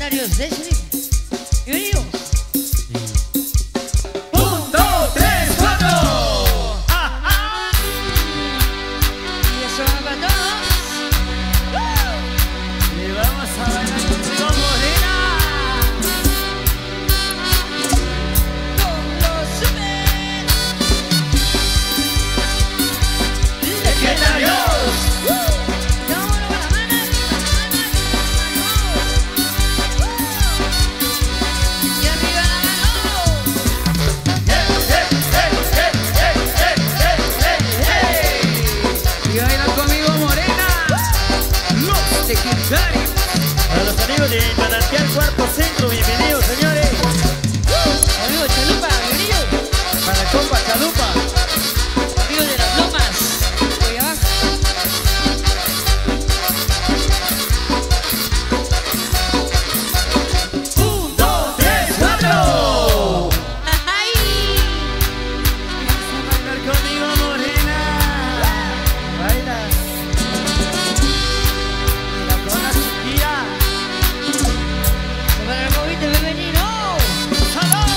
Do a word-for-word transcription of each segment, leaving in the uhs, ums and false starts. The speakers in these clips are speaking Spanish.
legendarios de Slim. Bienvenidos. Un, dos, tres, cuatro. ¡Ah, ah! Y eso va para todos. Le vamos a bailar contigo, morena. Con los super Legendarios. Vámonos con la mano arriba, la mano arriba. Y arriba la mano. Hey, hey, hey, hey, hey, hey, hey, hey. Y baila conmigo, morena. Los legendarios. Para los amigos de Manantial Cuarto Centro, bienvenidos, señores. Amigo Chalupa, bienvenido. Para el compa Chalupa. Amigo de las lomas. Voy abajo. Un, dos, tres, cuatro. ¡Ay! Vas a bailar conmigo, morena. Baila. Baila con la chiquilla. Para el movimiento femenino. ¡Salud!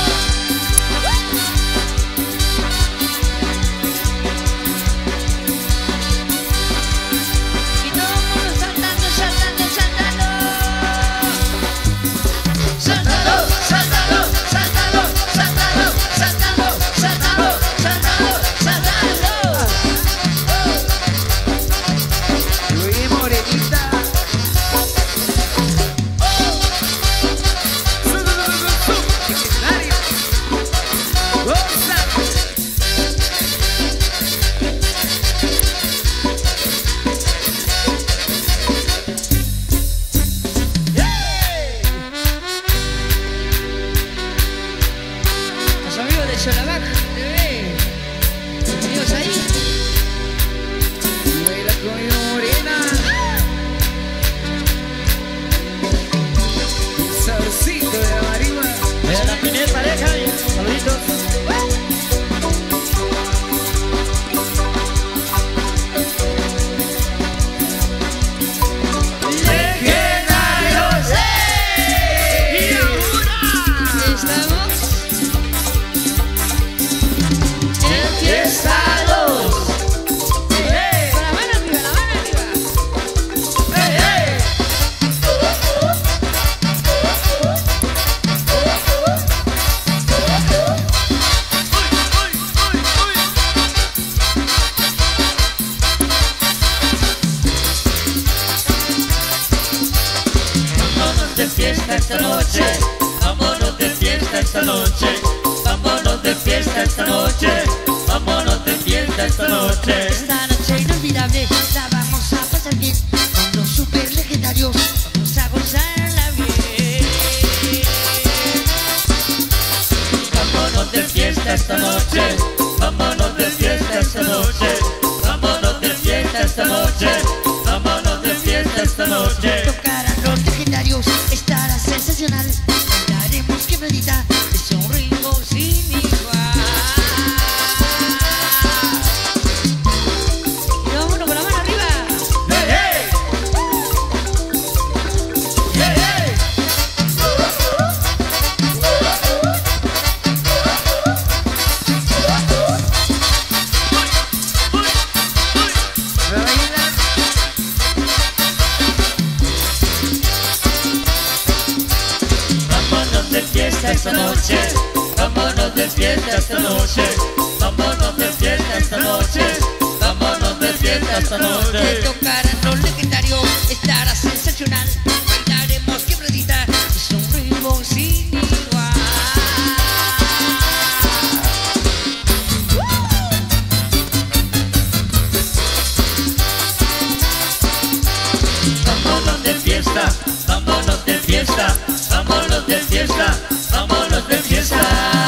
Y todo el mundo saltando, saltando, saltando. Saltalo, saltalo, saltalo, saltalo, saltalo, saltalo, saltalo, saltalo. Oye, morenita. Legendario. Goza. Los amigos de Yolabac T V. Bienvenidos ahí. Baila conmigo, morena. Sabrosito de la marihuana. De la primera pareja, saluditos. Legendarios. Y ahora Estamos enfiestados. Hey, con la mano arriba, la mano arriba. hey, hey. Vámonos de fiesta esta noche. Vámonos de fiesta esta noche. Vámonos de fiesta esta noche. Vámonos de fiesta esta noche. Esta noche inolvidable la vamos a pasar bien. Con los super legendarios vamos a gozarla bien. Vámonos de fiesta esta noche. Vámonos de fiesta esta noche. Vámonos de fiesta esta noche. Vámonos de fiesta esta noche. Tocarán los legendarios, estará sensacional. Bailaremos quebradita, es un ritmo sin igual. Y vámonos con la mano arriba. Hey, hey. Hey, hey. Baila. Vámonos de fiesta esta noche. Vámonos de fiesta esta noche. Vámonos de fiesta esta noche. Vámonos de fiesta esta Te noche. tocarán los legendarios, estará sensacional. Bailaremos quebradita, es un ritmo sin igual. Vámonos de fiesta. Vámonos de fiesta. Vámonos de fiesta. Vámonos de fiesta.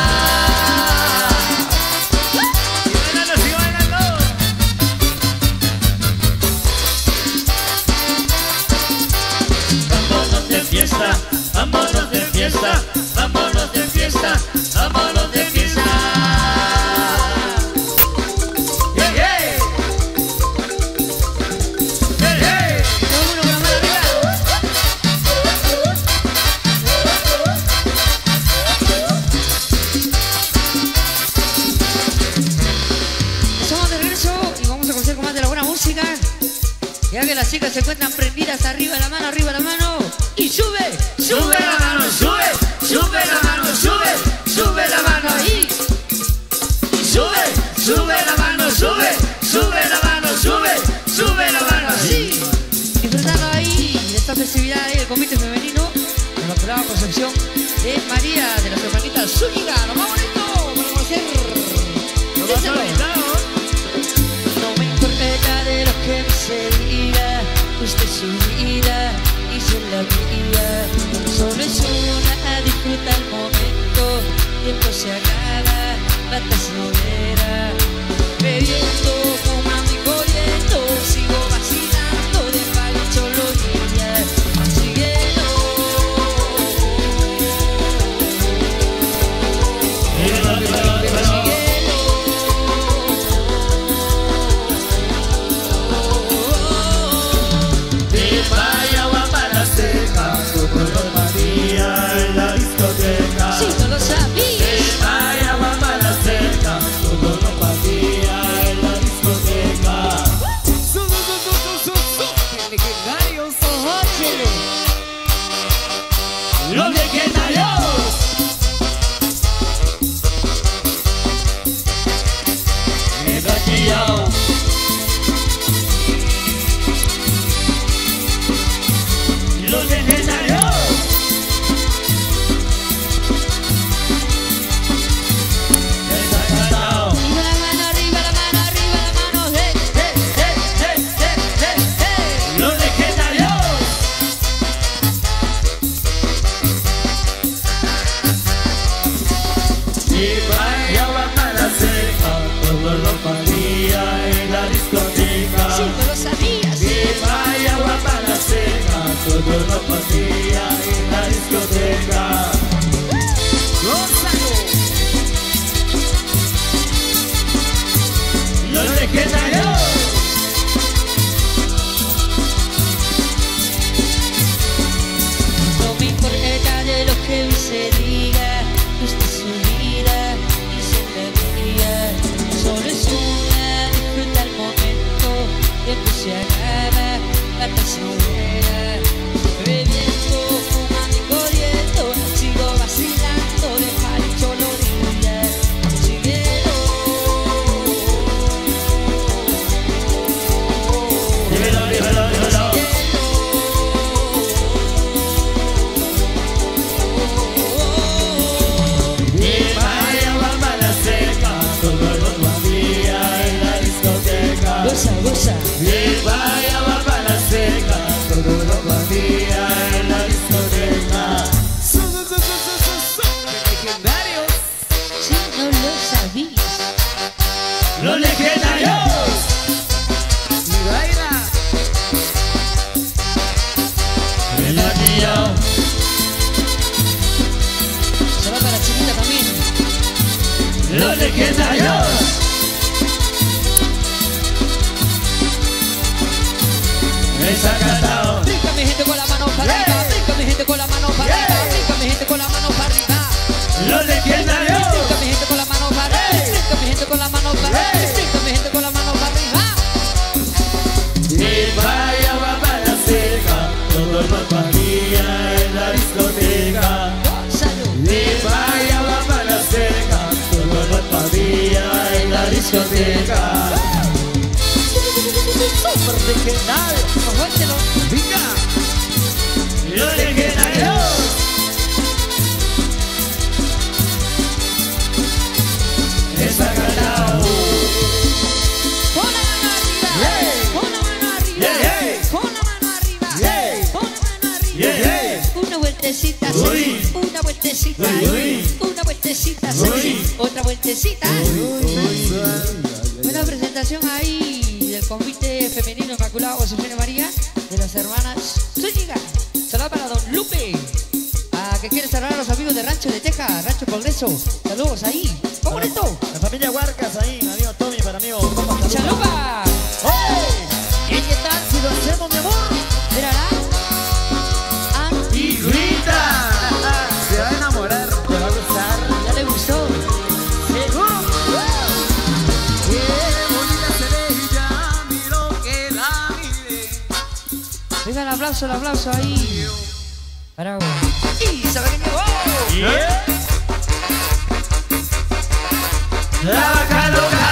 Y bailando, sigue bailando. Vámonos de fiesta. Vámonos de fiesta. Vámonos de fiesta. Vámonos de fiesta. Hey, hey. Hey, hey. Vámonos con la mano arriba. las chicas se encuentran prendidas, arriba la mano, arriba la mano. Y sube, Sube la mano, sube, sube la mano, sube, sube la mano ahí. Y sube, sube la mano, sube, sube la mano, sube, sube la mano así. Disfrutando ahí de esta festividad del convite femenino, de la Inmaculada Concepción de María de las hermanitas Zúñiga. Lo más bonito para conocer. Díselo. No me importa de lo que se diga, usted es su vida y yo la mía. Solo es una, disfruta el momento, tiempo se acaba, batas no verá. Bebiendo, fumando y corriendo, sigo vacilando de palicho los días. Siguiendo. Los legendarios. Legendarios. Los legendarios. No me importa de lo que se diga, usted es su vida y su alegría. Solo es una, disfruta el momento, tiempo se acaba, batas no verá. Bebiendo, fumando y corriendo, sigo vacilando de palicho los días. Siguiendo. Dímelo, dímelo, dímelo. Y vaya guapa la seca, todo lo todavía en la discoteca. Goza, goza. Y vaya guapa la seca, todo lo todavía en la discoteca. Legendarios. Si no lo sabías. Los legendarios. Y baila. El anillo. Se va para Chinita también. Los legendarios. Esa cantao. Brinca mi gente con la mano para arriba, brinca mi gente con la mano para arriba, brinca mi gente con la mano para arriba. Los legendarios. Brinca mi gente con la mano para arriba, brinca mi gente con la mano para arriba, brinca mi gente con la mano para arriba. Y vaya guapa la seca, todo lo todavía en la discoteca. Salud. Y vaya guapa la seca, todo lo todavía en la discoteca. Súper legendario. Aguántelo. Venga. Los legendarios. Esa cantao. Pon la mano arriba, Yeah. pon la mano arriba, Yeah, yeah. pon la mano arriba, Yeah. pon la mano arriba. Yeah, yeah. Una vueltecita, Uy. sí, una vueltecita, Uy, uy. una vueltecita, sí, Uy. otra vueltecita. Buena presentación ahí del convite femenino Inmaculada Concepción de María de las hermanas Zúñiga. Saludos para Don Lupe, a que quiere saludar a los amigos de Rancho de Texas, Rancho Progreso. Saludos ahí. ¿Cómo bonito? La familia Huarcas ahí, mi amigo Tommy, para amigo Copa. ¡Chalupa! ¡Hey! ¿Y qué tal si lo hacemos, mi amor? ¿Verá? Ah, Y grita. Se va a enamorar, te va a gustar. ya le gustó. ¡Seguro! ¡Qué bonita se ve ella! Miro que la miré. aplauso, el aplauso ahí. Bravo. Y se ve que llegó. Yeah. La vaca loca.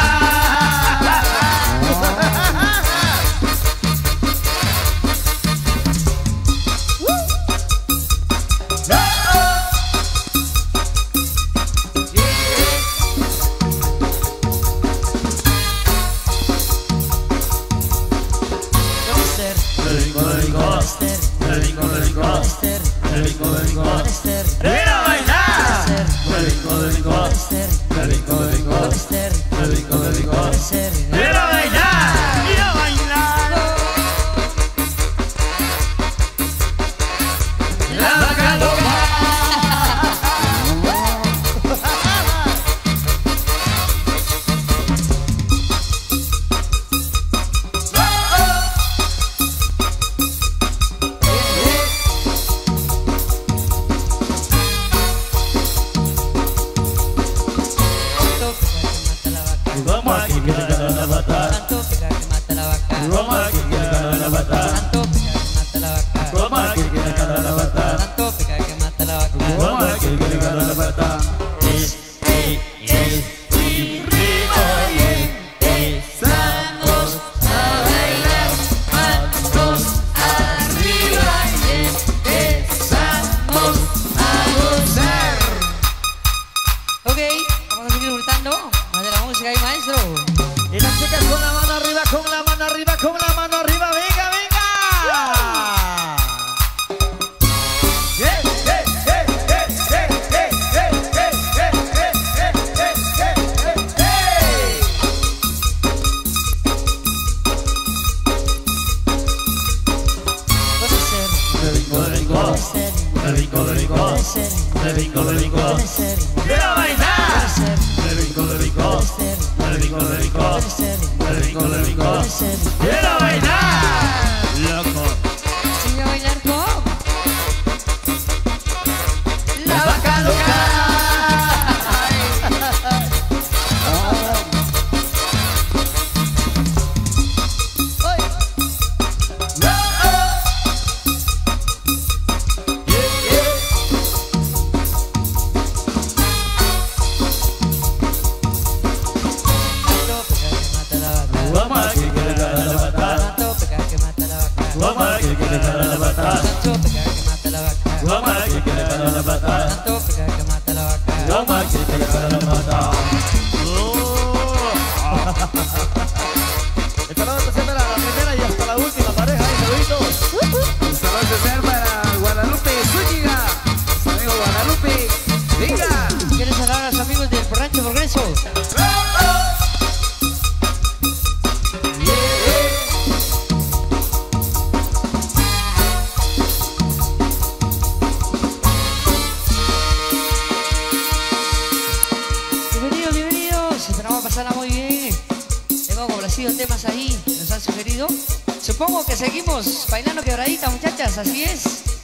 Temas ahí nos han sugerido. Supongo que seguimos bailando quebradita, muchachas, así es.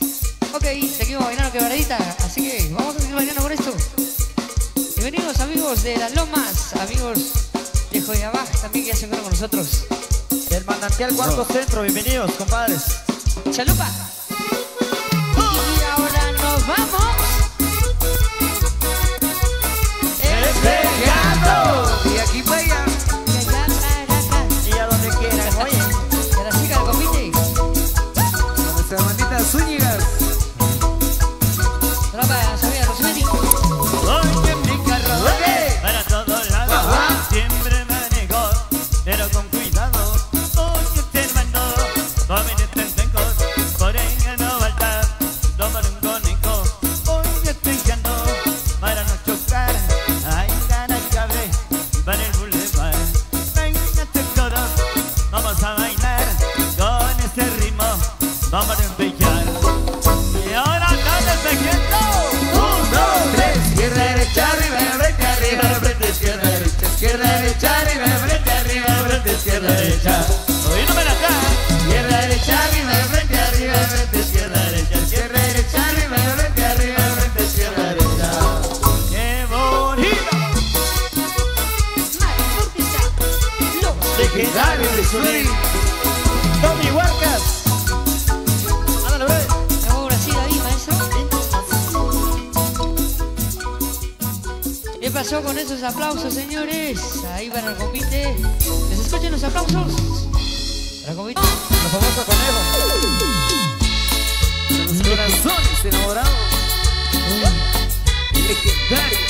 Ok, seguimos bailando quebradita, así que vamos a seguir bailando con esto. Bienvenidos amigos de Las Lomas, amigos de Joyabaj, también que ya se encuentran con nosotros. Del Manantial Cuarto Centro, bienvenidos, compadres. Chalupa. Y ahora nos vamos. Despegando. Y aquí para allá. Zúñiga. Tropa, sabía, Rosemary. Hoy en mi carro, okay. Para todos lados, ajá. Siempre manejo, pero con cuidado. Hoy este hermano, come de tres vencos, por ella no falta, tomar un conejo. Hoy estoy guiando, para no chocar, hay ganas cabre, para el boulevard. Véngate todos, vamos a bailar, con este ritmo, vamos a empezar. Izquierda, derecha, arriba, frente, arriba, frente, izquierda, derecha. Hoy no me la da. Izquierda, derecha, arriba, frente, arriba, frente, izquierda, derecha. Izquierda, derecha, arriba, frente, arriba, frente, izquierda, derecha. ¡Qué bonito! Legendario de Suri. Tommy Huarcas. pasó con esos aplausos, señores? Ahí para el convite. ¿Les escuchen los aplausos? Para el convite. Los famosos conejos. Los corazones enamorados. Legendarios.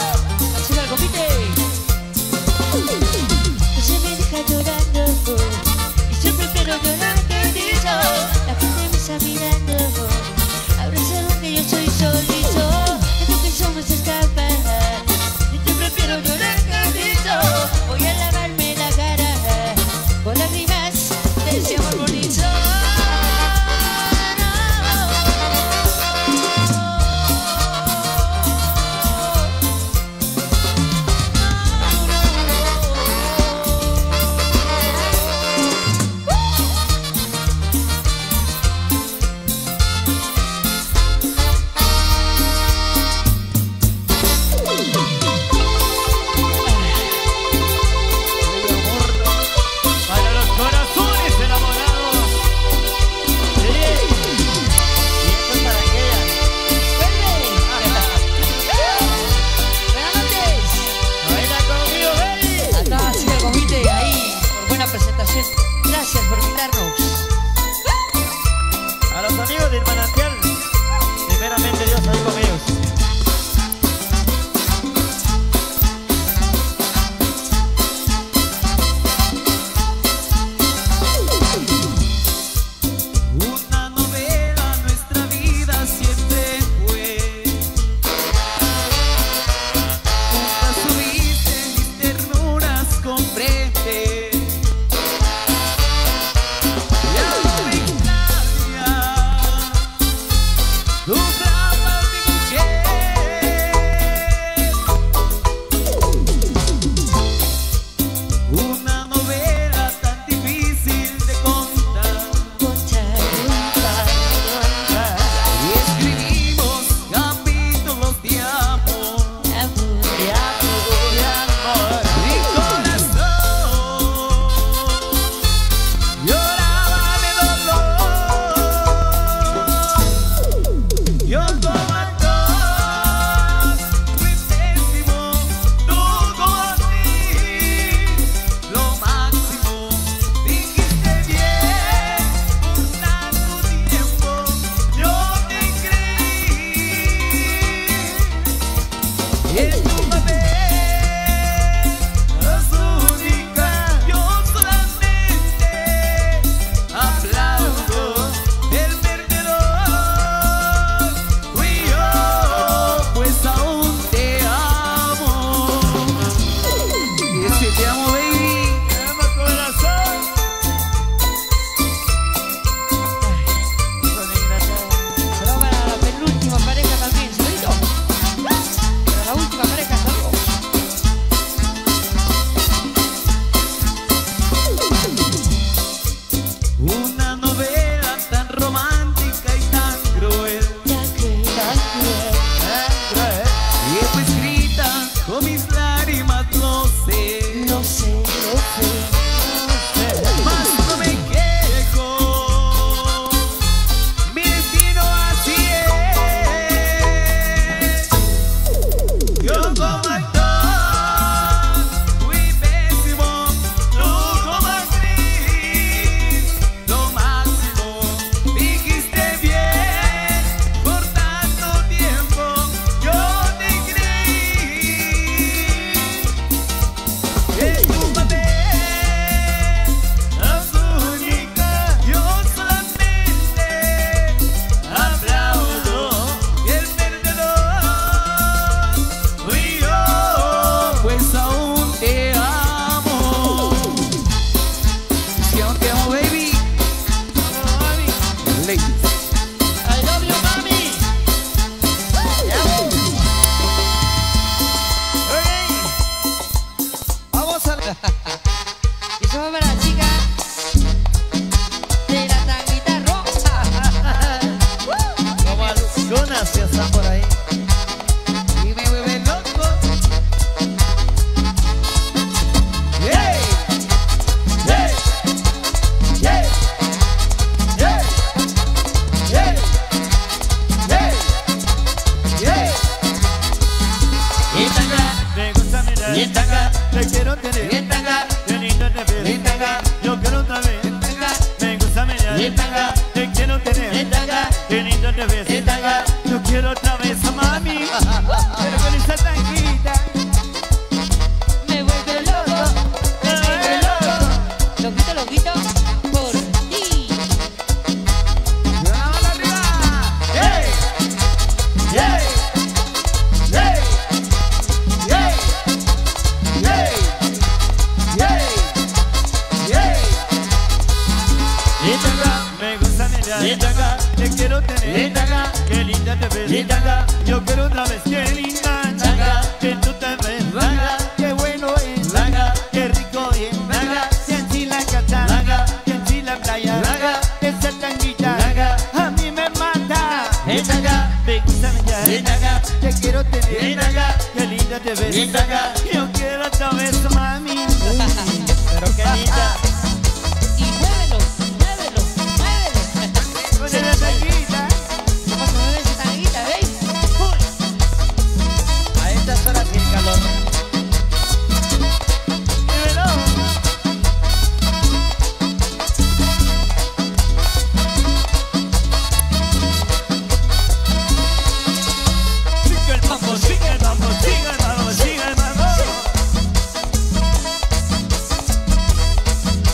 Se me deja llorando. lágrimas, lo sé. Lo sé, lo sé. Mas no me quejo, mi destino así es. Yo como actor fui pésimo, tú como actriz lo máximo. Dijiste bien, por tanto tiempo yo te creí. En tu papel es única, yo solamente aplaudo. Y el perdedor fui yo, pues aún te amo. Es que aún te amo, baby. Ladies. I love you, mami. Vamos a la... Y eso va para la chica de la tanguita roja. Como algunas que están por ahí. Y me vuelve loco. Yeah. Yeah. Yeah. Yeah. Yeah. Yeah. Yeah. Y tanga, Me gusta mirar, y tanga, te quiero tener, y tanga, qué lindo te ves, y tanga, yo quiero otra vez. y tanga, Me gusta mirar, y tanga, te quiero y tener, tanga, qué lindo te ves, y tanga. yo quiero otra vez a mami, pero con esa tanguita. Me vuelve loco, me vuelve loco. Loquito, loquito, por ti. ¡Vamos arriba! ¡Hey! ¡Hey! ¡Hey! ¡Hey! ¡Hey! ¡Hey! ¡Hey! Y tanga, Me gusta mirar, y tanga, te quiero y tener, tanga, qué linda te y ves, tanga, yo quiero otra vez, qué linda tanga, que tú te ves, Tanga. qué bueno es, Tanga. qué rico es, Tanga. que en sí la casa, Tanga. que en sí la playa, Tanga. esa tanguita, Tanga. a mí me mata. y tanga, Me gusta mirar, y tanga, te quiero y tener, tanga, qué linda te y ves, tanga. yo quiero otra vez, mami, pero qué linda, Y muévelo, muévelo, muévelo. con esa tanguita. ¿Cómo se mueve esa tanguita, veis? A estas horas sin calor. Dímelo. Sigue el mambo, sigue el mambo, sigue el mambo, sigue el mambo.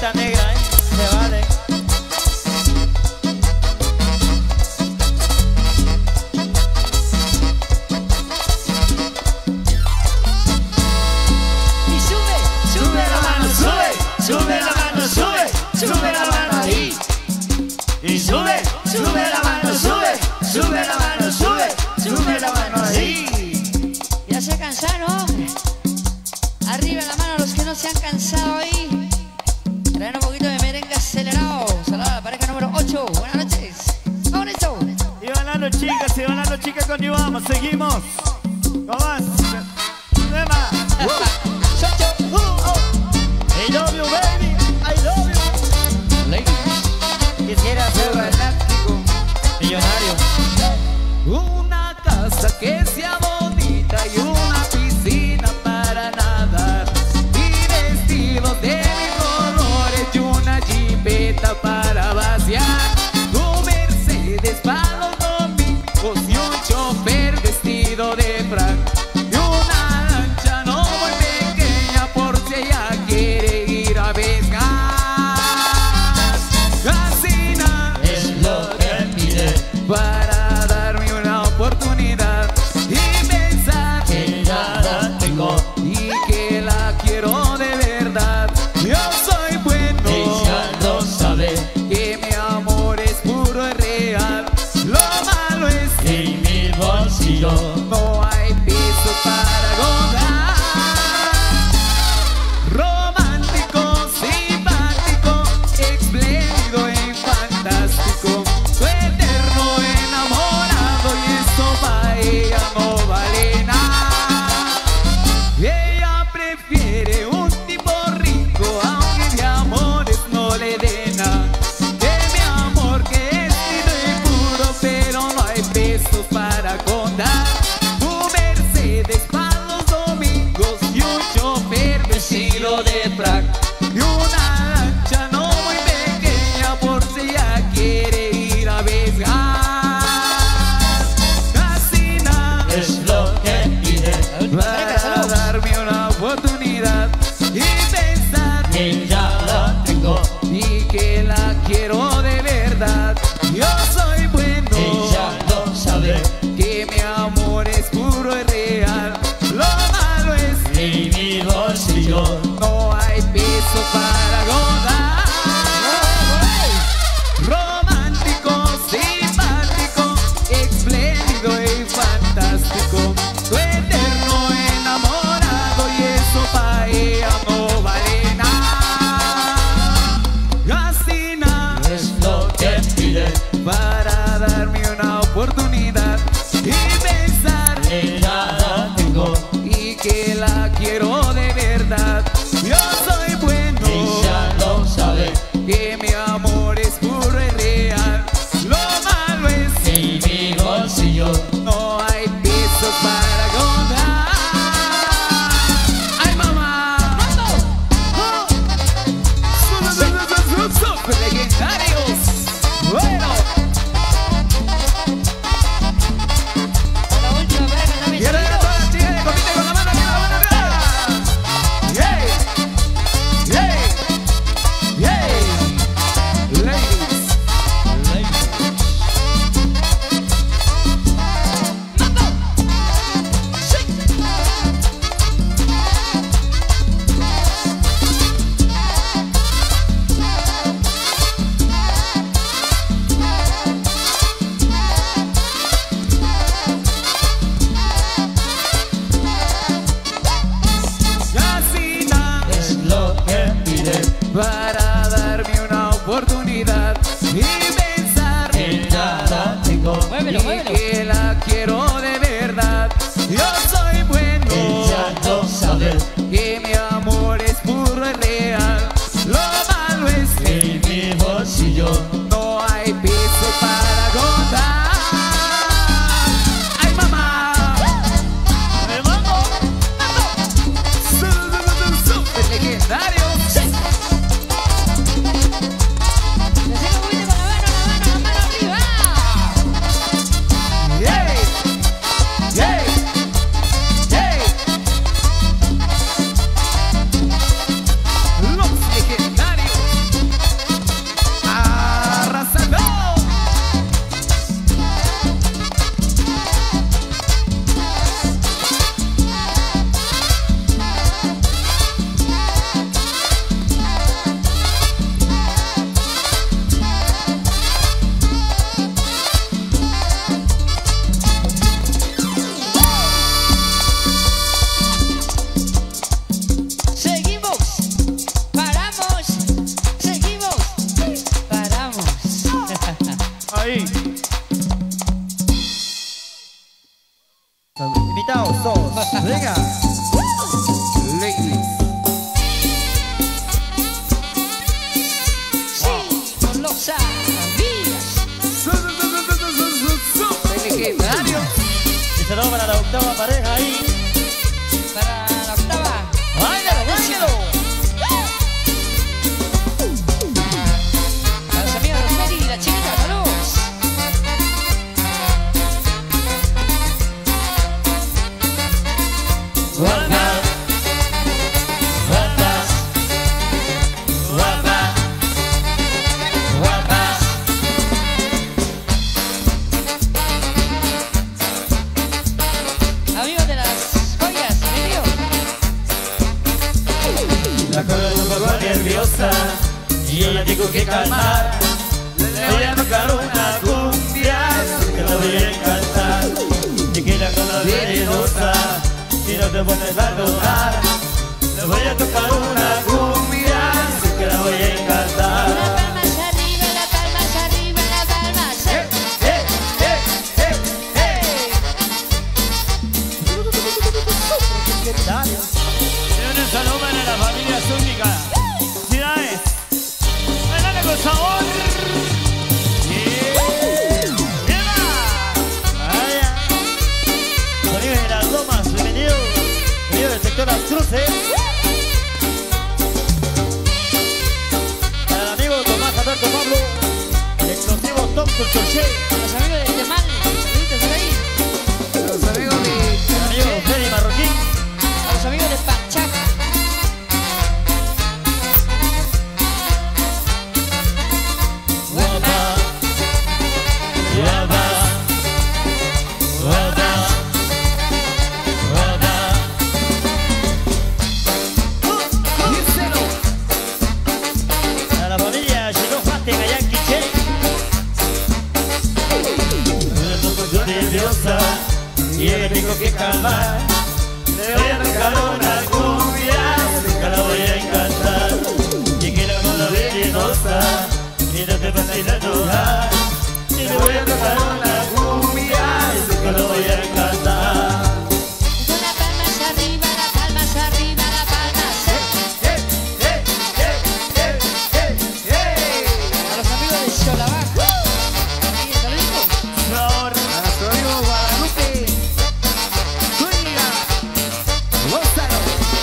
manita negra, ¿eh? Se vale. Y sube, Sube la mano, sube, sube la mano, sube, sube la mano ahí. Y sube, sube la mano, sube, sube la mano, sube, sube la mano ahí. Ya se cansaron. Arriba la mano los que no se han cansado ahí. Traen un poquito de merengue acelerado. Saludos a la pareja número ocho. Buenas noches. Vamos esto. Y bailando chicas, y bailando chicas, continuamos, seguimos. ¿Cómo vas? Tema. I love you, baby. I love you. Ladies. Quisiera ser galáctico, Millonario. una casa que sea bonita y una piscina para nadar, y vestidos de mil colores y una jipeta para vaciar, un Mercedes para los domingos y un chofer vestido de frac, y una lancha no muy pequeña por si ella quiere ir a pescar. Casina Es lo que pide. para darme una oportunidad y pensar Que ya la tengo. y que la quiero de verdad. Yo soy bueno, Ella lo sabe. que mi amor es puro y real. Lo malo es que En mi bolsillo. no hay piso para gozar. Romántico, simpático, espléndido y fantástico, tu eterno enamorado, y eso para ella no vale nada. Ella prefiere un tipo rico, aunque de amores no le dé nada. Que mi amor que es lindo y puro, pero no hay pesos para contar. Un Mercedes para los domingos y un chofer vestido de frac, y una lancha no muy pequeña por si ella quiere ir a pescar. Casina Es lo que pide. para darme una oportunidad y pensar Que ya la tengo. y que la quiero de verdad. Yo soy bueno, Ella lo sabe. que mi amor es puro y real. Lo malo es que En mi bolsillo. no hay piso para gozar. Romántico, simpático, espléndido y fantástico, tu eterno enamorado, y eso para ella no vale nada. Casina Es lo que pide. para darme una oportunidad y pensar Que ya la tengo. y que la quiero de verdad. Yo soy bueno, Ella lo sabe. que mi amor es puro y real. Lo malo es que En mi bolsillo. no hay pisos para gozar. ¡Ay, mamá! ¡Oh! ¡Su- su- su- su- ¡Super legendarios! Bueno, La última pareja también. y ahora vienen todas las chicas que compiten con la mano arriba, la mano arriba. ¡Yay! ¡Yay! ¡Yay! Ladies. Casina Es lo que pide. para darme una oportunidad y pensar Que ya la tengo. Muévelo, y muévelo. que la quiero de verdad. Yo soy bueno, Ella lo sabe. que mi amor es puro y real. Lo malo es que En mi bolsillo. no hay piso para gozar. ¡Ay, mamá! ¡Me vamos! Su- su- su- Super legendario. Le sigo un poquito con la mano, la mano, la mano arriba. ¡Yay! ¡Yay! ¡Yay! octava pareja ahí. Para la octava. ¡Báilalo, báilalo! Para los amigos Rosemary y la chiquita, saludos. Guapa, guapas, guapa, guapas. Amigos de las joyas, bienvenido. La cosa es un poco nerviosa y yo la tengo que calmar. Le voy a tocar una cumbia que la voy a encantar. Y que la cosa es venenosa si no te pones a tocar. Le voy a tocar una cumbia que la voy a encantar. La palmas arriba, la palmas arriba, la palmas. ¡Eh, eh, eh, eh, eh! Dale. Y un saludo para la familia Zúñiga. ¡Felicidades! ¡Bailale con sabor! ¡Bien! ¡Viva! ¡Vaya! Sonidos de las Lomas, bienvenido. Bienvenido del sector Las Cruces. Para el amigo Tomás Alberto Pablo, el explosivo Tom Turcoche. Los amigos de Temal, saluditos por ahí. Los amigos de El amigo Freddy Marroquín. A los amigos de Panchac. Guapa, guapa, guapa, guapa. Díselo. A la familia Xenofante Gayanquiche. Una toco nerviosa y me tengo que calmar. Le voy a tocar una cumbia que la voy a encantar. Y que la moda venenosa y no te pases a enojar. Y le voy a tocar una cumbia que la voy a encantar. Con las palmas arriba, las palmas arriba, las palmas. ¡Eh, eh, eh, eh, eh, eh! A los amigos de Xolabaj. Ahí, saluditos. Flor. A nuestro amigo Guadalupe Zúñiga. Gózalo.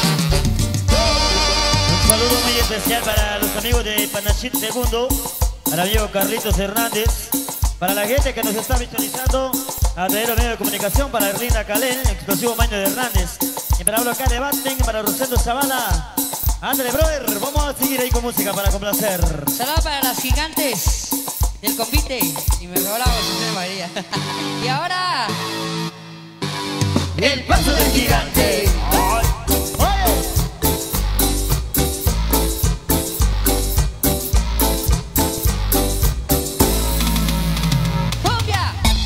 Un saludo muy especial para los amigos de Panachín Segundo, para el amigo Carlitos Hernández, para la gente que nos está visualizando a través de los medios de comunicación, para Erlinda Calén, Explosivo Maño de Hernández, y para Blocar de Batten, para Rosendo Zavala. Ándale, brother, vamos a seguir ahí con música para complacer. Saludos para las gigantes del convite. Y me regalamos su María. Y ahora, El paso del gigante. cumbia.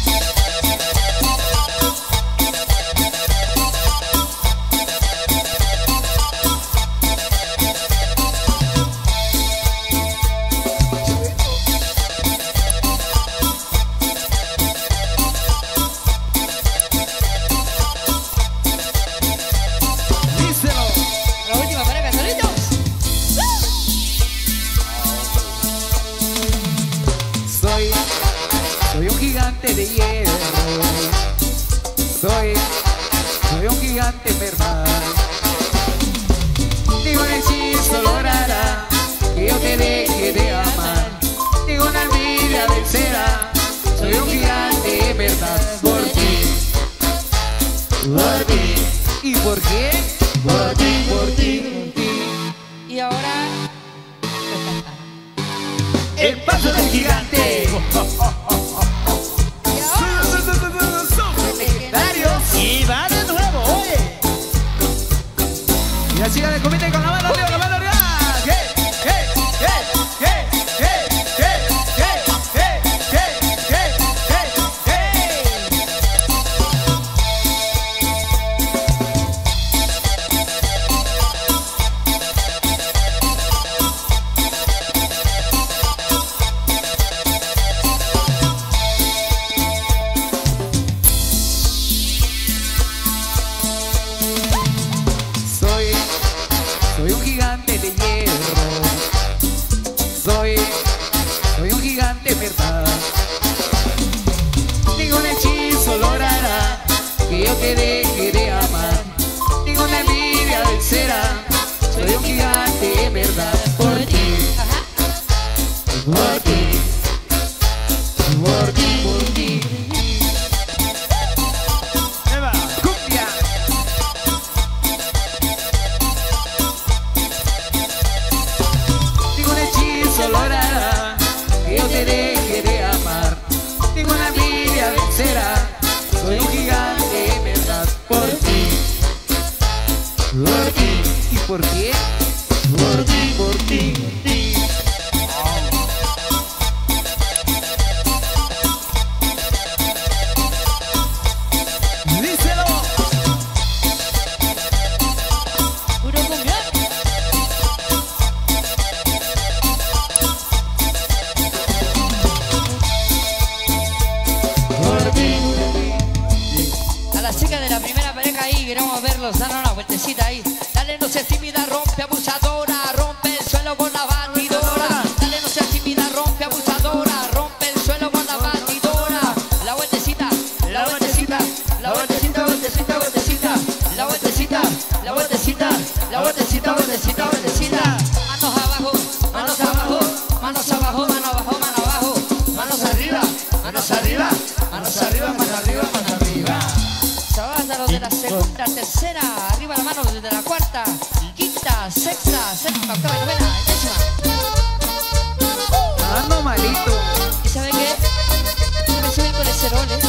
Díselo. La última pareja, saluditos. Soy, soy un gigante de hierro. Soy, soy un gigante verdad. Ningún hechizo logrará que yo te deje de amar. Ninguna envidia vencerá. Soy un gigante en verdad. Por ti, por ti. ¿Y por qué? Por ti, por ti, por ti. Y ahora, El paso del gigante. y ahora, Legendarios. Y va de nuevo, oye. Y la chica del comité con la mano arriba, la mano arriba. ¿Qué? ¿Qué? ¿Qué? ¿Qué? ¿Qué? ¿Qué? ¿Qué? ¿Qué? ¿Qué? ¿Qué? ¿Qué? Soy, soy por ti, por ti, por ti. Eva. Cumbia. Tengo un hechizo logrará que yo te deje de amar. Tengo una envidia vencerá. Soy un gigante en verdad por ti, por ti. ¿Y por qué? Por ti, por ti, por ti. Díselo. Puro cumbia. Por ti. A las chicas de la primera pareja ahí, queremos verlos, dan una vueltecita ahí. Dale, no seas tímida, rompe abusadora, rompe el suelo con la batidora. Dale, no seas tímida, rompe abusadora, rompe el suelo con la batidora. La vueltecita, la vueltecita, la vueltecita, vueltecita, vueltecita, la vueltecita, la vueltecita, la vueltecita, vueltecita, vueltecita. Manos abajo, manos abajo, manos abajo, mano abajo, mano abajo, manos arriba, manos arriba, manos arriba, manos arriba, manos arriba. Sabás los de la segunda, tercera, arriba la mano los de la cuarta, quinta, sexta, séptima, octava, novena, décima. Ando malito. ¿Y sabe qué? Se me sube el colesterol, ¿eh?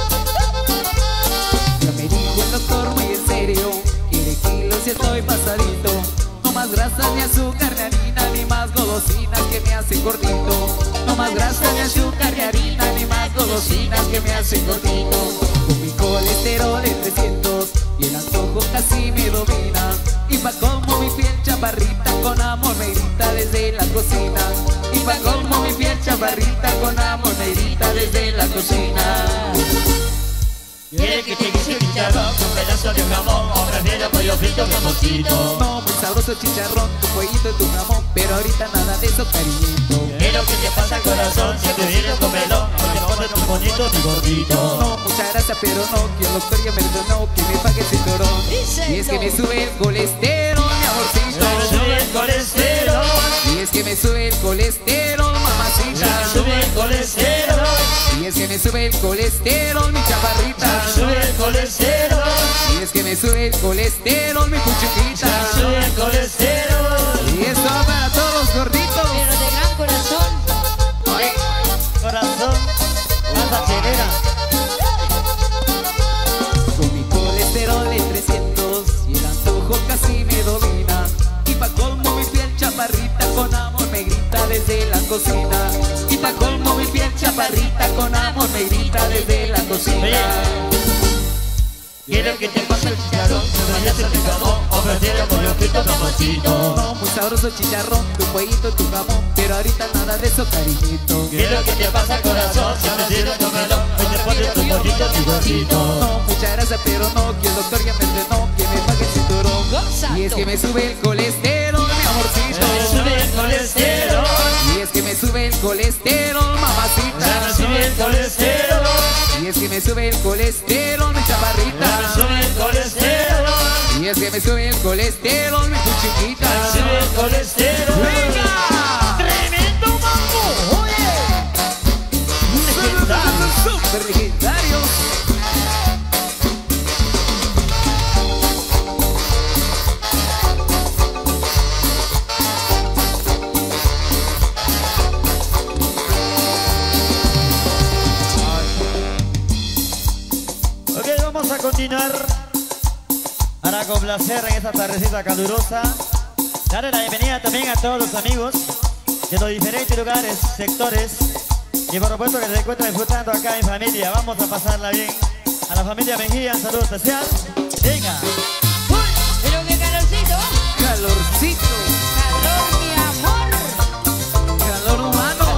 Ya me dijo el doctor muy en serio que de kilos y estoy pasadito. No más grasa ni azúcar ni harina ni más golosinas que me hacen gordito. No más grasa ni azúcar ni harina ni más golosinas que me hacen gordito. Con mi colesterol en trescientos y el antojo casi me domina. Y pa' como mi piel chaparrita con amor me grita desde la cocina. Y pa' como mi piel chaparrita con amor me grita desde la cocina. Quiere que te guise chicharrón con pedazo de jamón o prefiero pollo frito con mosquito. No, muy sabroso chicharrón, tu pollito y tu jamón, pero ahorita nada de eso, cariñito. ¿Qué es lo que te pasa corazón? Si te vienes con melón, te pones tu bonito, tu gordito. No, mucha grasa, pero no, que el doctor ya me ordenó que me pague el cinturón. Y es que me sube el colesterol, mi amorcito. Me sube el colesterol, Y es que me sube el colesterol, mamacita. me sube el colesterol, Y es que me sube el colesterol, mi chaparrita. me sube el colesterol, Y es que me sube el colesterol, mi puchuquita. me sube el colesterol. Y esto va para todos los gorditos. Pero de gran corazón. Ay. Corazón, más acelera. Con mi colesterol en trescientos y el antojo casi me domina. Y pa' colmo mi piel chaparrita con amor me grita desde la cocina. Y pa' colmo mi piel chaparrita con amor me grita desde la cocina. Quiero que te pase el chicharrón, que vayas a tu jamón, o prefiero pollo frito con mosquito. No, muy sabroso chicharrón, tu pollito, tu jamón, pero ahorita nada de eso, cariñito. Quiero que te pasa corazón, si me sirves tu melón, hoy te pones tu bonito, tu gordito. No, mucha grasa, pero no, que el doctor ya me ordenó que me pague el cinturón. Gozando. Y es que me sube el colesterol, mi amorcito. Me sube el colesterol, Y es que me sube el colesterol, mamacita. me sube el colesterol, Y es que me sube el colesterol, mi chaparrita. me sube el colesterol, Y es que me sube el colesterol, mi puchiquita. me sube el colesterol. ¡Venga! ¡Tremendo mambo! ¡Oye! Legendario. Super legendario. Ok, vamos a continuar para complacer en esta tardecita calurosa. Darle la bienvenida también a todos los amigos de los diferentes lugares, sectores, y por supuesto que se encuentran disfrutando acá en familia. Vamos a pasarla bien. A la familia Mejía, un saludo especial. Venga. Pero qué calorcito. Calorcito. Calor, mi amor. Calor humano.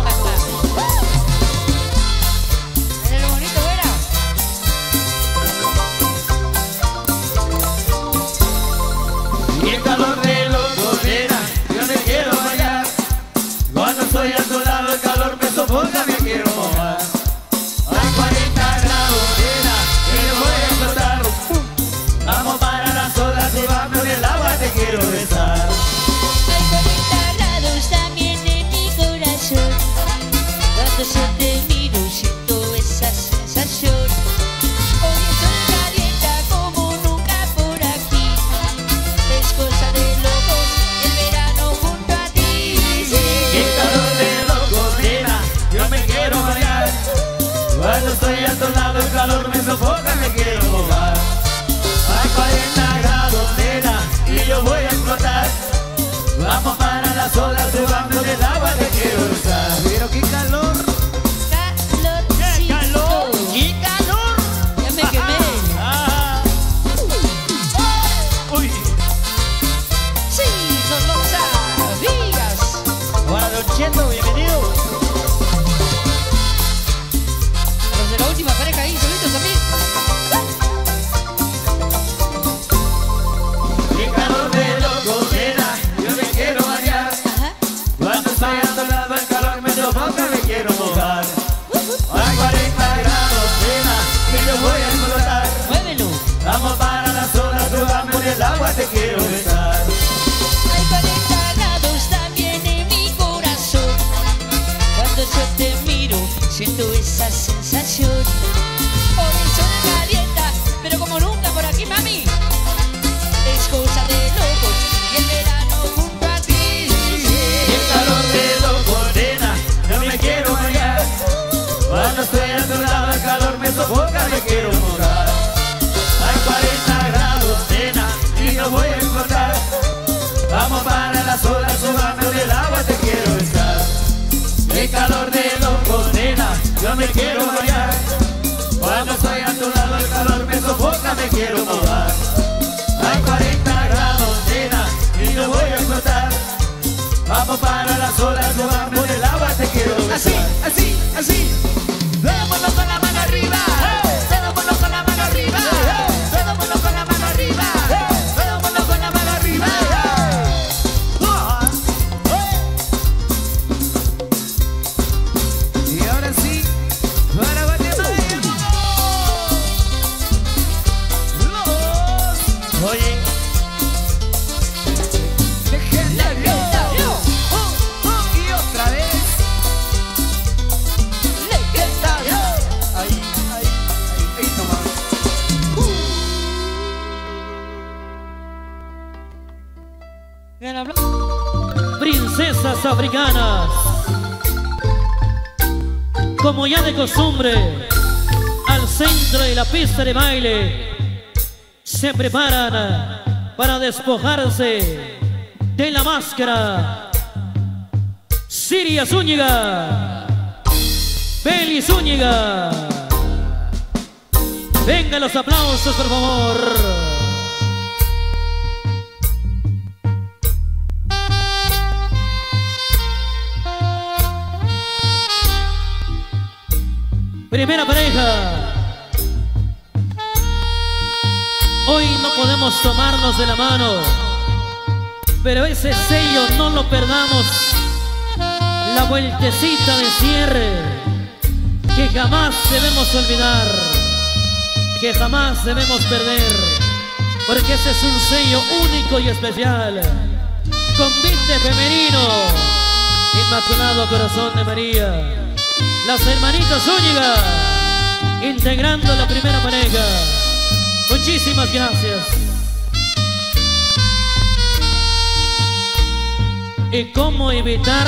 Mira lo bonito, ¿verdad? Y el calor de los condena, yo te quiero bailar. Cuando estoy a tu lado el calor me sofoca, me quiero mojar. Hay cuarenta grados, nena, que no voy a explotar. Vamos para las olas y bajo en el agua te quiero besar. Cuando estoy a tu lado el calor me sofoca, me quiero mojar. Hay cuarenta grados, nena, y yo voy a explotar. Vamos para las olas, debajo del agua te quiero besar. Pero qué calor. Calorcito. calor! ¡Qué calor! Ya me quemé. Ah, ah. Uy. Sí, son los amigas. Hola, Don Cheto, bienvenido. Los de la última pareja ahí, solitos también. Qué calor de loco, nena, yo me quiero bañar. Ajá. Cuando estoy a tu lado el calor me sofoca, me quiero mojar. Hay cuarenta grados, nena, y yo voy a explotar. Muévelo. Vamos para las olas, debajo del agua te quiero besar. Hay cuarenta grados también en mi corazón. Cuando yo te miro, siento esa sensación. Hoy el sol calienta, pero como nunca por aquí, mami. Es cosa de locos y el verano junto a ti. Qué calor de loco, nena, yo me quiero bañar. Cuando estoy a tu lado el calor me sofoca, me quiero mojar. Hay cuarenta grados, nena, y yo voy a explotar. Vamos para las olas, debajo del agua te quiero besar. Qué calor de loco, nena, yo me quiero bañar. Cuando estoy a tu lado el calor me sofoca, me quiero mojar. Hay cuarenta grados, nena, y yo voy a explotar. Vamos para las olas, debajo del agua te quiero Así, besar. así, así. Todo mundo con la mano arriba. Todo mundo con la mano arriba. Todo mundo con la mano arriba. Todo mundo con la mano arriba. Y ahora sí, para Guatemala. Los Oye, legendarios. Oh, oh, y otra vez. Legendarios. Ahí, ahí, ahí, ahí nomás. Bien hablado. Princesas africanas, como ya de costumbre, al centro de la pista de baile se preparan para despojarse de la máscara. Siria Zúñiga, Beli Zúñiga, vengan los aplausos por favor. Primera pareja. Hoy no podemos tomarnos de la mano, pero ese sello no lo perdamos. La vueltecita de cierre que jamás debemos olvidar, que jamás debemos perder, porque ese es un sello único y especial. Convite femenino, Inmaculado Corazón de María. Las hermanitas Zúñiga, integrando la primera pareja. Muchísimas gracias. ¿Y cómo evitar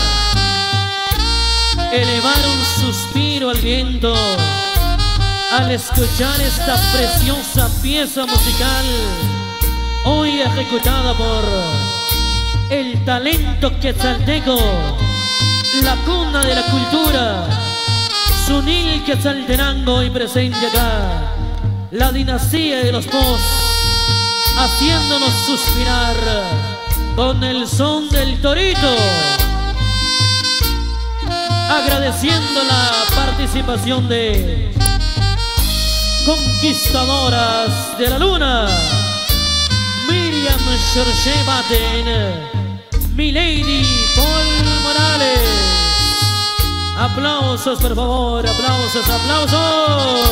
elevar un suspiro al viento al escuchar esta preciosa pieza musical, hoy ejecutada por el talento quetzalteco, la cuna de la cultura, Sunil Quetzaltenango, hoy presente acá, la dinastía de los Pos, haciéndonos suspirar con el son del torito, agradeciendo la participación de Conquistadoras de la Luna, Miriam George Batten, Milady Paul Morales. Aplausos, por favor, aplausos, aplausos.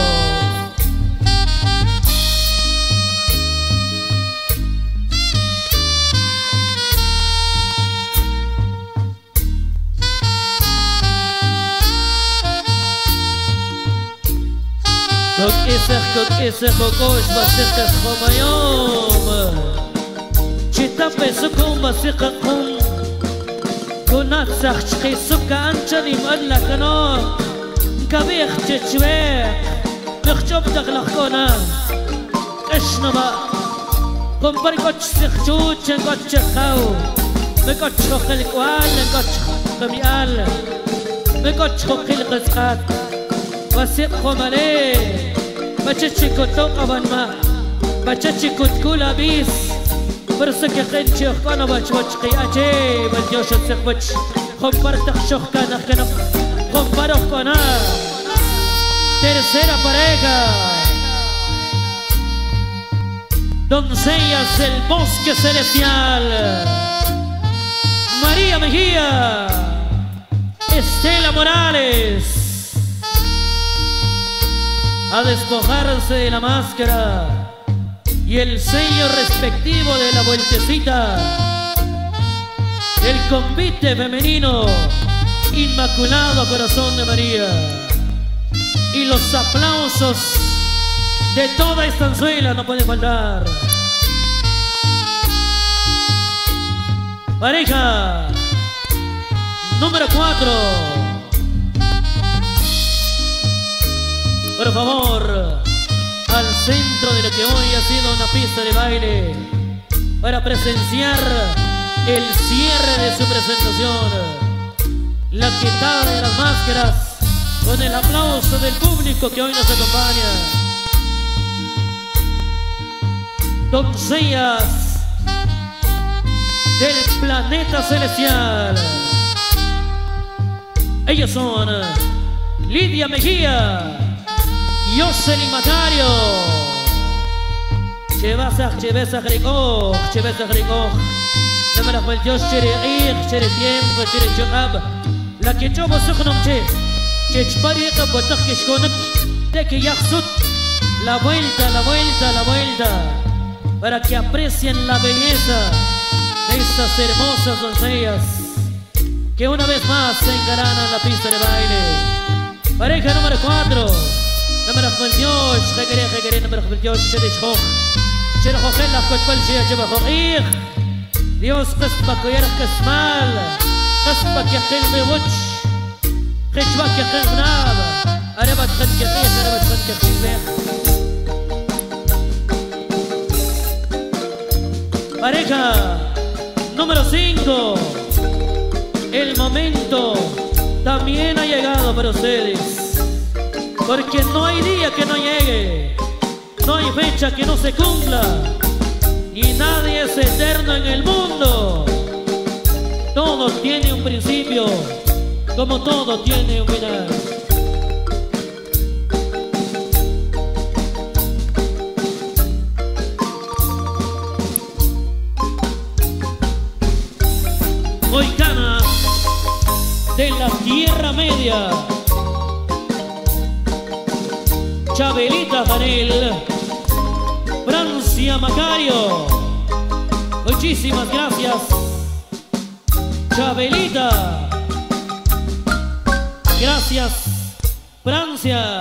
Kok isech, kok isech, kokosh basichet chomayom. Chitape sukum basichet kum. Kunatzach chkisuk kaanchanim adla kano. كبيخ تشويق مخشوب تغلقونا قشنبا قنبر قدش سخشوش قدش خاو مقدش خلق وال قدش خميال مقدش خلق قزقات وسيبخو مالي بچچي كتو قبن ما بچچي كتكولا بيس برسك خنش خانا بچ بچ قياجي بلجوش تسخ بچ خنبر تخشوخ كانا خنق خنبر خانا Tercera pareja, doncellas del bosque celestial, María Mejía, Estela Morales, a despojarse de la máscara y el sello respectivo de la vueltecita, el convite femenino, Inmaculado Corazón de María. Y los aplausos de toda esta anzuela no pueden faltar. Pareja número cuatro. Por favor, al centro de lo que hoy ha sido una pista de baile para presenciar el cierre de su presentación, la quitada de las máscaras, con el aplauso del público que hoy nos acompaña. Doncellas del planeta celestial. Ellos son Lidia Mejía y Jocelyn Macario. Chevasach, chevasach, ricoch, chevasach, ricoch. Nemalach vel Josh, chere ich, chere tiempo, chere chokab. La que yo vos sukhnom che. Chechpariqa botakishkonak de que yaxut la vuelta, la vuelta, la vuelta, para que aprecien la belleza de estas hermosas doncellas que una vez más se engalanan la pista de baile. Pareja número cuatro, número veintiocho, requeré, requeré, número veintiocho, Sherishok, Sherishok, la Kotpal Shia Chebachok, Dios, Kaspa Koyer Kasmal, Kaspa Kyakil Mewuch. خشبك يا خير نابا أنا بتخن كخيخ أنا بتخن كخيخ. Pareja número cinco. El momento también ha llegado para ustedes, porque no hay día que no llegue, no hay fecha que no se cumpla, y nadie es eterno en el mundo. Todo tiene un principio, como todo tiene un final. Moicana de la Tierra Media, Chabelita Janel, Francia Macario. Muchísimas gracias, Chabelita. Gracias, Francia.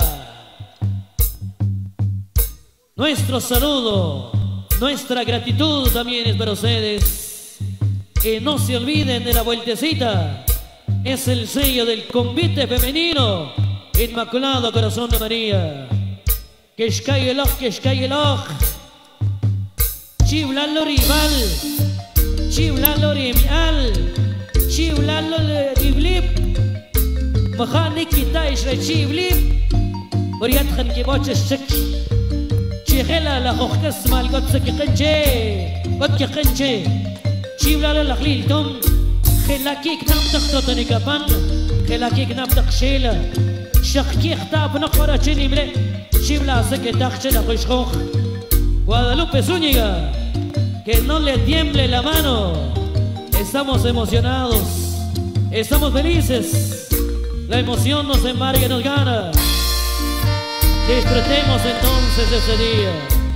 Nuestro saludo, nuestra gratitud también es para ustedes. Que no se olviden de la vueltecita. Es el sello del convite femenino, Inmaculado Corazón de María. Que shkai el oj, que shkai el oj. Chiblalo rival, chiblalo rimial, chiblalo riblip. مخاني كيتايش ريتشيبلي وريات خن كيبوتش الشك شيخلا لخوخ كسمال قد سكي قنجي قد كي قنجي شيبلا لخليل توم خلاكيك نام تخططني كفن خلاكيك نام تخشيلا شخكي خطاب نقرا تشيني ملي شيبلا سكي تخشيلا خوش خوخ Guadalupe Zúñiga, que no le tiemble la mano. Estamos emocionados, estamos felices. La emoción nos embarga y nos gana. Disfrutemos entonces de ese día.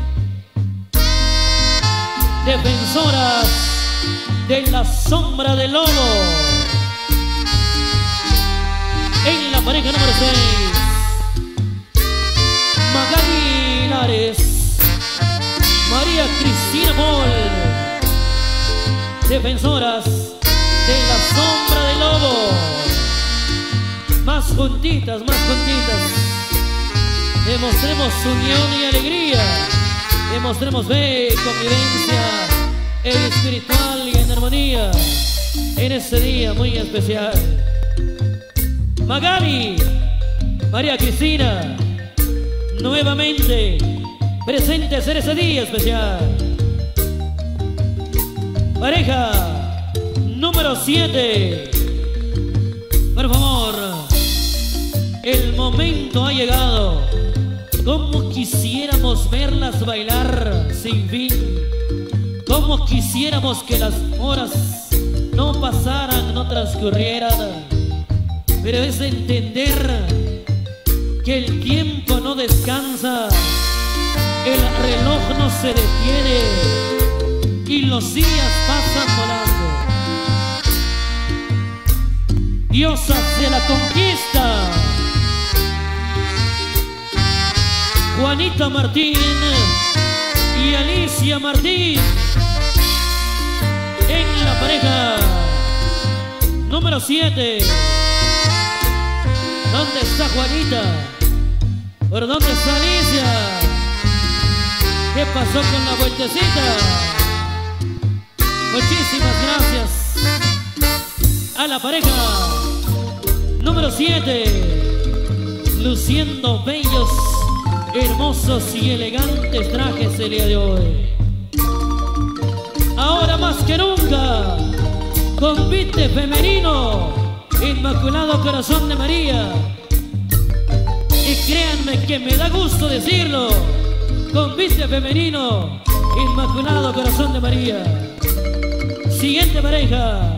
Defensoras de la sombra del lobo. En la pareja número seis, Magali Lares, María Cristina Moll. Defensoras de la sombra del lobo. Más juntitas, más juntitas. Demostremos unión y alegría. Demostremos fe, convivencia en espiritual y en armonía en este día muy especial. Magali, María Cristina, nuevamente presentes en ese día especial. Pareja número siete. Por favor, el momento ha llegado. Como quisiéramos verlas bailar sin fin. Como quisiéramos que las horas no pasaran, no transcurrieran. Pero es entender que el tiempo no descansa, el reloj no se detiene y los días pasan volando. Diosas de la conquista, Juanita Martín y Alicia Martín en la pareja número siete. ¿Dónde está Juanita? ¿Por dónde está Alicia? ¿Qué pasó con la vueltecita? Muchísimas gracias a la pareja número siete, luciendo bellos, hermosos y elegantes trajes el día de hoy. Ahora más que nunca, convite femenino, Inmaculado Corazón de María. Y créanme que me da gusto decirlo, convite femenino, Inmaculado Corazón de María. Siguiente pareja.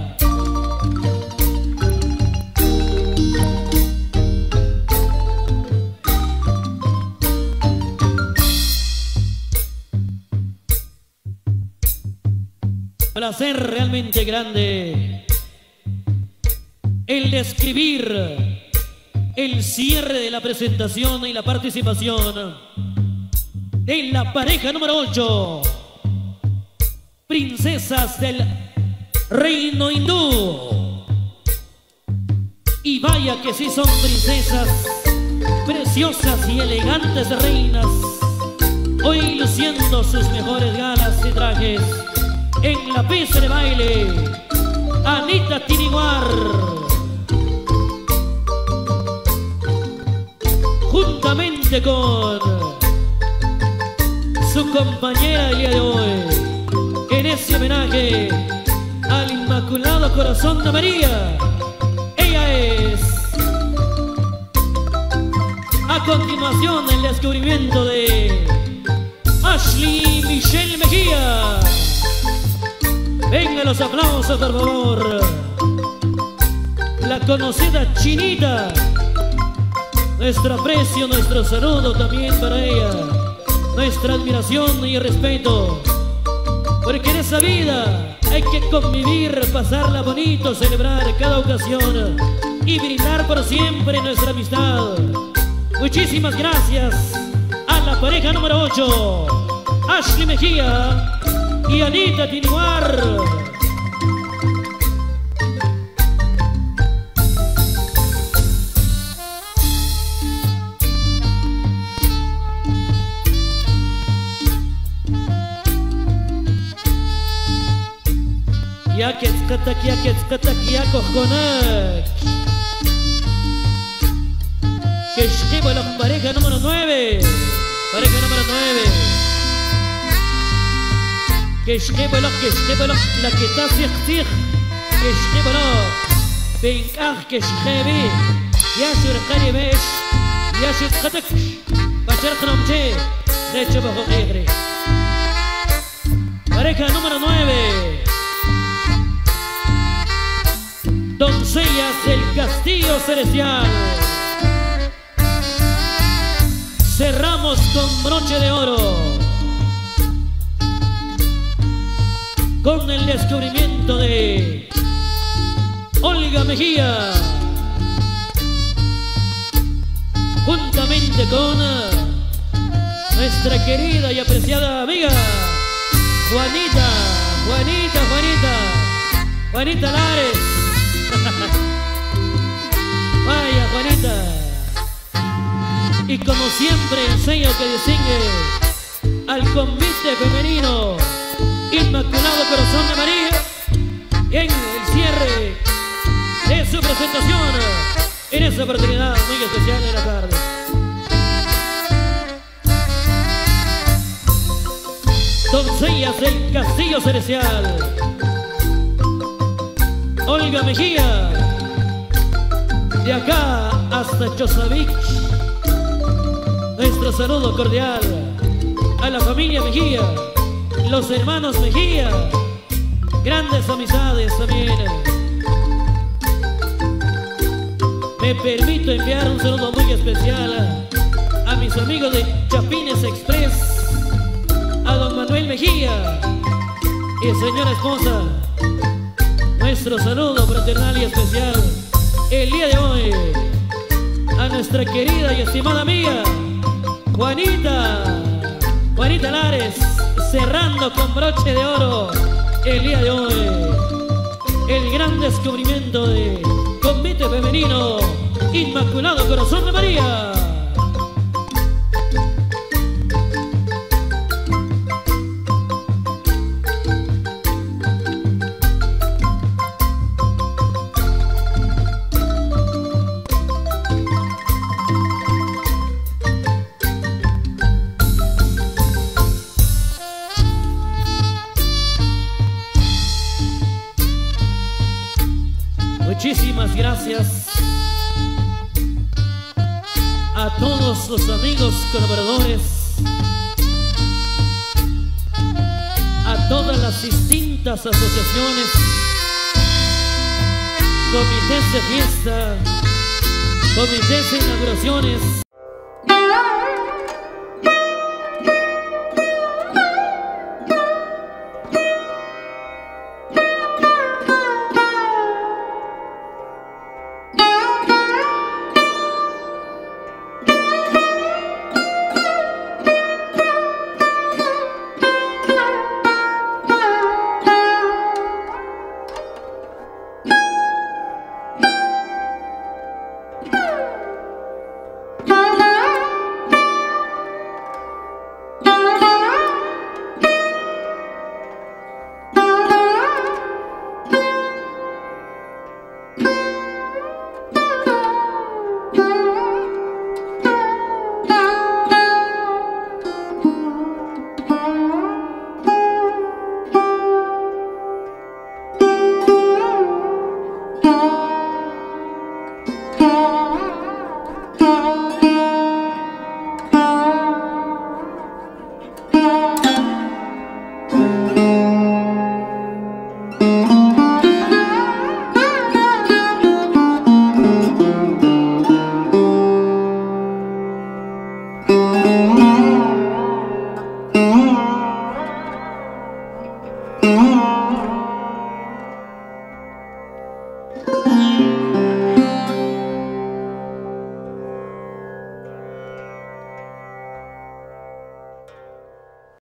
Placer realmente grande el describir el cierre de la presentación y la participación de la pareja número ocho, princesas del reino hindú. Y vaya que sí son princesas, preciosas y elegantes reinas, hoy luciendo sus mejores galas y trajes en la pista de baile. Anita Tiniguar, juntamente con su compañera el día de hoy, en ese homenaje al Inmaculado Corazón de María. Ella es, a continuación, el descubrimiento de Ashley Michelle Mejía. Venga los aplausos, por favor. La conocida Chinita. Nuestro aprecio, nuestro saludo también para ella. Nuestra admiración y respeto. Porque en esa vida hay que convivir, pasarla bonito, celebrar cada ocasión y brindar por siempre nuestra amistad. Muchísimas gracias a la pareja número ocho, Ashley Mejía y Anita Tiniguar. Ya que tskatak, ya que tskatak, ya cojonak. Que escribo la pareja número nueve. Pareja número nueve. Que escribo la que escribo la la que está sich sich. Que escribo la. Benkach que escribe. Ya sur qaribesh. Ya sur tskatak. Bachar khnamche. De hecho bajo qigre. Pareja número nueve. Doncellas del Castillo Celestial. Cerramos con broche de oro, con el descubrimiento de Olga Mejía, juntamente con nuestra querida y apreciada amiga Juanita, Juanita, Juanita, Juanita Lares. Vaya, Juanita. Y como siempre el sello que distingue al convite femenino Inmaculado Corazón de María, en el cierre de su presentación en esta oportunidad muy especial de la tarde. Doncellas del Castillo Celestial, Olga Mejía, de acá hasta Chosavich. Nuestro saludo cordial a la familia Mejía, los hermanos Mejía, grandes amistades también. Me permito enviar un saludo muy especial a, a mis amigos de Chapines Express, a don Manuel Mejía y señora esposa. Nuestro saludo fraternal y especial el día de hoy a nuestra querida y estimada amiga Juanita, Juanita Lares, cerrando con broche de oro el día de hoy el gran descubrimiento de Convite Femenino Inmaculado Corazón de María. Muchísimas gracias a todos los amigos colaboradores, a todas las distintas asociaciones, comités de fiesta, comités de inauguraciones.